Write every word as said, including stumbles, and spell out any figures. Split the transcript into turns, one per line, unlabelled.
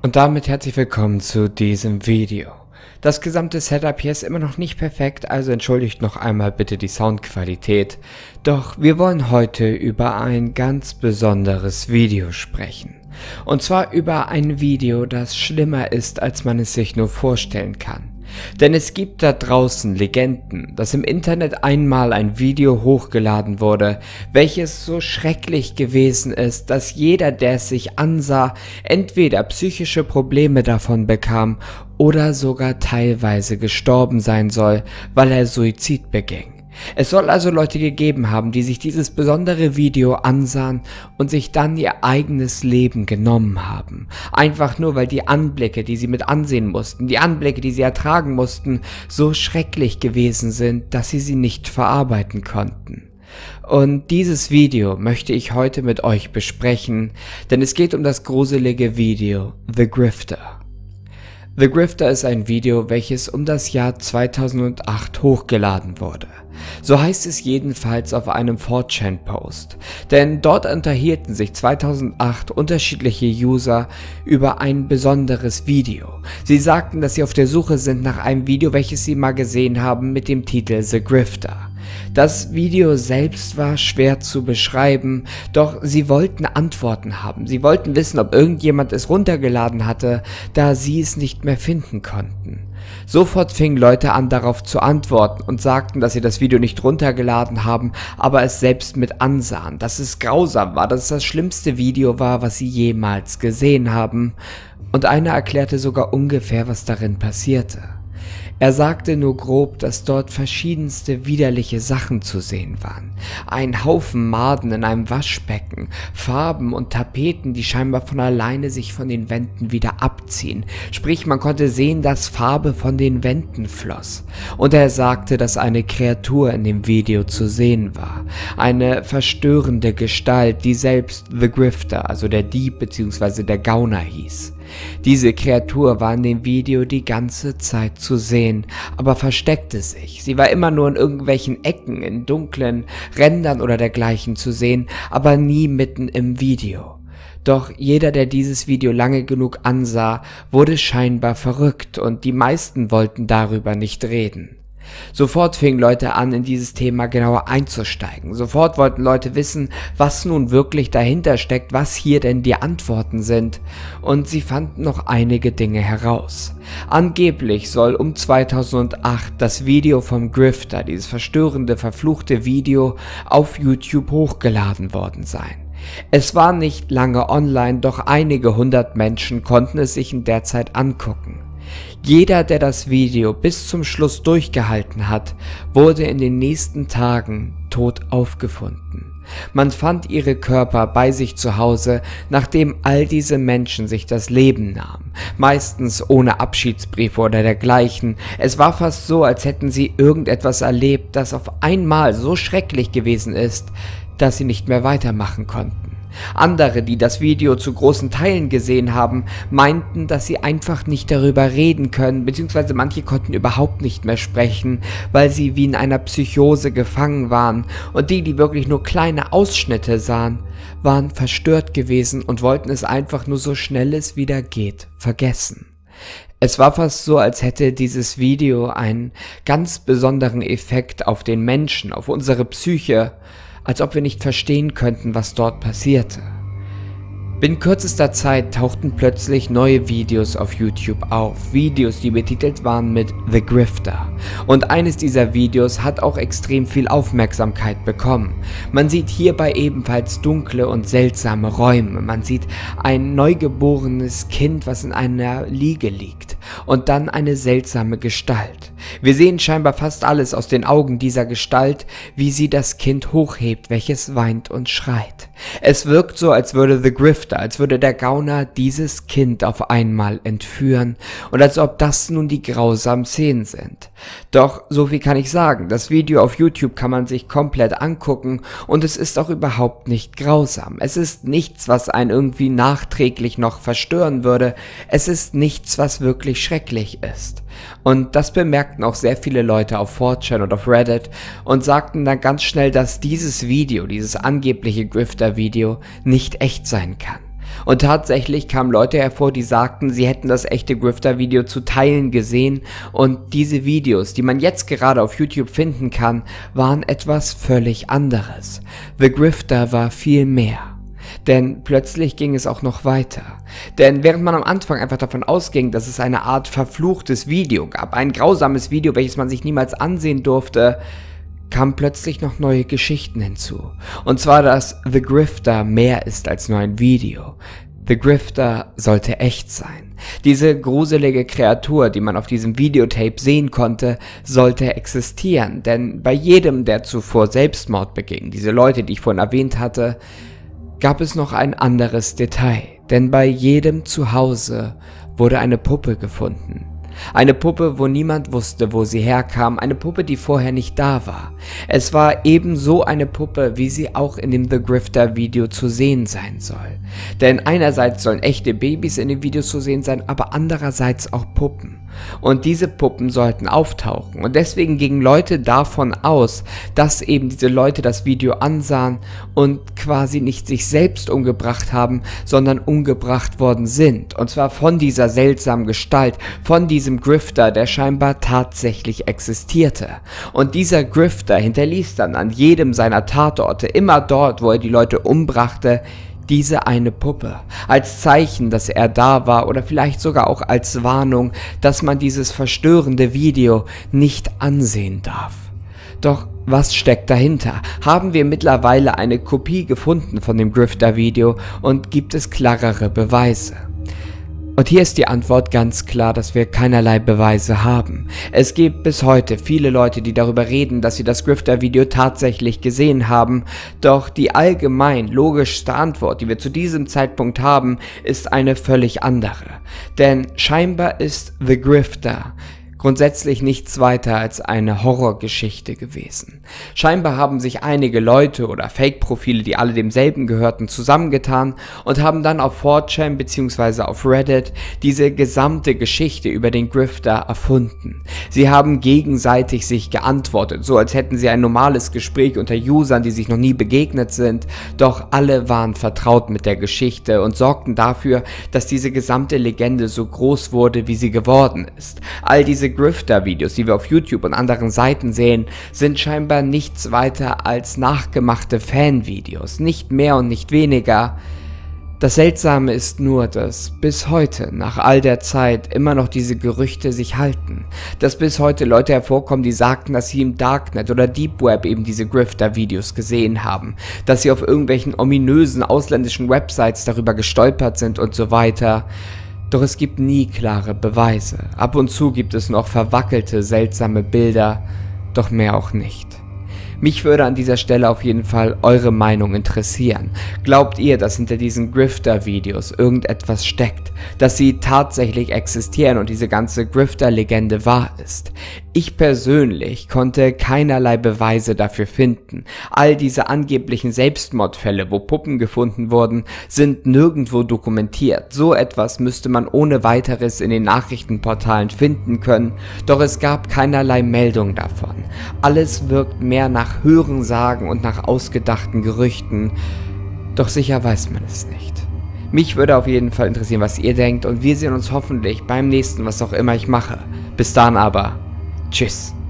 Und damit herzlich willkommen zu diesem Video. Das gesamte Setup hier ist immer noch nicht perfekt, also entschuldigt noch einmal bitte die Soundqualität. Doch wir wollen heute über ein ganz besonderes Video sprechen. Und zwar über ein Video, das schlimmer ist, als man es sich nur vorstellen kann. Denn es gibt da draußen Legenden, dass im Internet einmal ein Video hochgeladen wurde, welches so schrecklich gewesen ist, dass jeder, der es sich ansah, entweder psychische Probleme davon bekam oder sogar teilweise gestorben sein soll, weil er Suizid beging. Es soll also Leute gegeben haben, die sich dieses besondere Video ansahen und sich dann ihr eigenes Leben genommen haben. Einfach nur, weil die Anblicke, die sie mit ansehen mussten, die Anblicke, die sie ertragen mussten, so schrecklich gewesen sind, dass sie sie nicht verarbeiten konnten. Und dieses Video möchte ich heute mit euch besprechen, denn es geht um das gruselige Video The Grifter. The Grifter ist ein Video, welches um das Jahr zweitausendacht hochgeladen wurde. So heißt es jedenfalls auf einem four chan Post, denn dort unterhielten sich zweitausendacht unterschiedliche User über ein besonderes Video. Sie sagten, dass sie auf der Suche sind nach einem Video, welches sie mal gesehen haben mit dem Titel The Grifter. Das Video selbst war schwer zu beschreiben, doch sie wollten Antworten haben. Sie wollten wissen, ob irgendjemand es runtergeladen hatte, da sie es nicht mehr finden konnten. Sofort fingen Leute an, darauf zu antworten und sagten, dass sie das Video nicht runtergeladen haben, aber es selbst mit ansahen, dass es grausam war, dass es das schlimmste Video war, was sie jemals gesehen haben. Und einer erklärte sogar ungefähr, was darin passierte. Er sagte nur grob, dass dort verschiedenste widerliche Sachen zu sehen waren. Ein Haufen Maden in einem Waschbecken, Farben und Tapeten, die scheinbar von alleine sich von den Wänden wieder abziehen. Sprich, man konnte sehen, dass Farbe von den Wänden floss. Und er sagte, dass eine Kreatur in dem Video zu sehen war. Eine verstörende Gestalt, die selbst The Grifter, also der Dieb bzw. der Gauner hieß. Diese Kreatur war in dem Video die ganze Zeit zu sehen, aber versteckte sich. Sie war immer nur in irgendwelchen Ecken, in dunklen Rändern oder dergleichen zu sehen, aber nie mitten im Video. Doch jeder, der dieses Video lange genug ansah, wurde scheinbar verrückt und die meisten wollten darüber nicht reden. Sofort fingen Leute an, in dieses Thema genauer einzusteigen. Sofort wollten Leute wissen, was nun wirklich dahinter steckt, was hier denn die Antworten sind. Und sie fanden noch einige Dinge heraus. Angeblich soll um zweitausendacht das Video vom Grifter, dieses verstörende, verfluchte Video, auf YouTube hochgeladen worden sein. Es war nicht lange online, doch einige hundert Menschen konnten es sich in der Zeit angucken. Jeder, der das Video bis zum Schluss durchgehalten hat, wurde in den nächsten Tagen tot aufgefunden. Man fand ihre Körper bei sich zu Hause, nachdem all diese Menschen sich das Leben nahmen, meistens ohne Abschiedsbrief oder dergleichen. Es war fast so, als hätten sie irgendetwas erlebt, das auf einmal so schrecklich gewesen ist, dass sie nicht mehr weitermachen konnten. Andere, die das Video zu großen Teilen gesehen haben, meinten, dass sie einfach nicht darüber reden können, beziehungsweise manche konnten überhaupt nicht mehr sprechen, weil sie wie in einer Psychose gefangen waren, und die, die wirklich nur kleine Ausschnitte sahen, waren verstört gewesen und wollten es einfach nur so schnell es wieder geht vergessen. Es war fast so, als hätte dieses Video einen ganz besonderen Effekt auf den Menschen, auf unsere Psyche, als ob wir nicht verstehen könnten, was dort passierte. Binnen kürzester Zeit tauchten plötzlich neue Videos auf YouTube auf, Videos, die betitelt waren mit The Grifter. Und eines dieser Videos hat auch extrem viel Aufmerksamkeit bekommen. Man sieht hierbei ebenfalls dunkle und seltsame Räume, man sieht ein neugeborenes Kind, was in einer Liege liegt, und dann eine seltsame Gestalt. Wir sehen scheinbar fast alles aus den Augen dieser Gestalt, wie sie das Kind hochhebt, welches weint und schreit. Es wirkt so, als würde The Grifter, als würde der Gauner dieses Kind auf einmal entführen und als ob das nun die grausamen Szenen sind. Doch so viel kann ich sagen, das Video auf YouTube kann man sich komplett angucken und es ist auch überhaupt nicht grausam. Es ist nichts, was einen irgendwie nachträglich noch verstören würde. Es ist nichts, was wirklich schrecklich ist. Und das bemerkten auch sehr viele Leute auf four chan und auf Reddit und sagten dann ganz schnell, dass dieses Video, dieses angebliche Grifter-Video, nicht echt sein kann. Und tatsächlich kamen Leute hervor, die sagten, sie hätten das echte Grifter-Video zu Teilen gesehen und diese Videos, die man jetzt gerade auf YouTube finden kann, waren etwas völlig anderes. The Grifter war viel mehr. Denn plötzlich ging es auch noch weiter. Denn während man am Anfang einfach davon ausging, dass es eine Art verfluchtes Video gab, ein grausames Video, welches man sich niemals ansehen durfte, kamen plötzlich noch neue Geschichten hinzu. Und zwar, dass The Grifter mehr ist als nur ein Video. The Grifter sollte echt sein. Diese gruselige Kreatur, die man auf diesem Videotape sehen konnte, sollte existieren. Denn bei jedem, der zuvor Selbstmord beging, diese Leute, die ich vorhin erwähnt hatte, gab es noch ein anderes Detail. Denn bei jedem Zuhause wurde eine Puppe gefunden. Eine Puppe, wo niemand wusste, wo sie herkam, eine Puppe, die vorher nicht da war. Es war ebenso eine Puppe, wie sie auch in dem The Grifter Video zu sehen sein soll. Denn einerseits sollen echte Babys in den Videos zu sehen sein, aber andererseits auch Puppen. Und diese Puppen sollten auftauchen und deswegen gingen Leute davon aus, dass eben diese Leute das Video ansahen und quasi nicht sich selbst umgebracht haben, sondern umgebracht worden sind. Und zwar von dieser seltsamen Gestalt, von diesem Grifter, der scheinbar tatsächlich existierte. Und dieser Grifter hinterließ dann an jedem seiner Tatorte, immer dort, wo er die Leute umbrachte, diese eine Puppe, als Zeichen, dass er da war oder vielleicht sogar auch als Warnung, dass man dieses verstörende Video nicht ansehen darf. Doch was steckt dahinter? Haben wir mittlerweile eine Kopie gefunden von dem Grifter-Video und gibt es klarere Beweise? Und hier ist die Antwort ganz klar, dass wir keinerlei Beweise haben. Es gibt bis heute viele Leute, die darüber reden, dass sie das Grifter-Video tatsächlich gesehen haben, doch die allgemein logischste Antwort, die wir zu diesem Zeitpunkt haben, ist eine völlig andere. Denn scheinbar ist The Grifter grundsätzlich nichts weiter als eine Horrorgeschichte gewesen. Scheinbar haben sich einige Leute oder Fake-Profile, die alle demselben gehörten, zusammengetan und haben dann auf four chan bzw. auf Reddit diese gesamte Geschichte über den Grifter erfunden. Sie haben gegenseitig sich geantwortet, so als hätten sie ein normales Gespräch unter Usern, die sich noch nie begegnet sind, doch alle waren vertraut mit der Geschichte und sorgten dafür, dass diese gesamte Legende so groß wurde, wie sie geworden ist. All diese Grifter-Videos, die wir auf YouTube und anderen Seiten sehen, sind scheinbar nichts weiter als nachgemachte Fanvideos, nicht mehr und nicht weniger. Das Seltsame ist nur, dass bis heute, nach all der Zeit, immer noch diese Gerüchte sich halten. Dass bis heute Leute hervorkommen, die sagten, dass sie im Darknet oder Deep Web eben diese Grifter-Videos gesehen haben. Dass sie auf irgendwelchen ominösen ausländischen Websites darüber gestolpert sind und so weiter. Doch es gibt nie klare Beweise. Ab und zu gibt es noch verwackelte, seltsame Bilder, doch mehr auch nicht. Mich würde an dieser Stelle auf jeden Fall eure Meinung interessieren. Glaubt ihr, dass hinter diesen Grifter-Videos irgendetwas steckt, dass sie tatsächlich existieren und diese ganze Grifter-Legende wahr ist? Ich persönlich konnte keinerlei Beweise dafür finden. All diese angeblichen Selbstmordfälle, wo Puppen gefunden wurden, sind nirgendwo dokumentiert. So etwas müsste man ohne weiteres in den Nachrichtenportalen finden können, doch es gab keinerlei Meldung davon. Alles wirkt mehr nach Hörensagen und nach ausgedachten Gerüchten, doch sicher weiß man es nicht. Mich würde auf jeden Fall interessieren, was ihr denkt, und wir sehen uns hoffentlich beim nächsten, was auch immer ich mache. Bis dann aber, tschüss.